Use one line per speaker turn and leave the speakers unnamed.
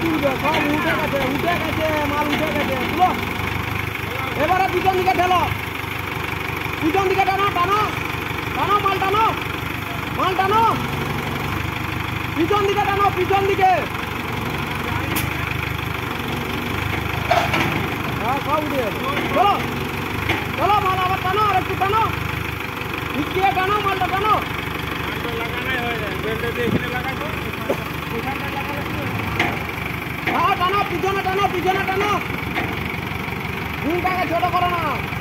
তুলবে, সব উঠে গেছে, মাল উঠে গেছে, তুলো। এবারে পিছন দিকে ঠেলো, পিছন দিকে টানো, টানো টানো, মাল টানো, মাল টানো, পিছন দিকে টানো, পিছন দিকে। হ্যাঁ, সব উঠে গেছে। চলো চলো, মাল আবার টানো, আর একটু টানো, নিচে টানো, মালটা টানো। হ্যাঁ, টানো, পিছনে টানো, পিছনে টানো, হুমটাকে ছোট করো না।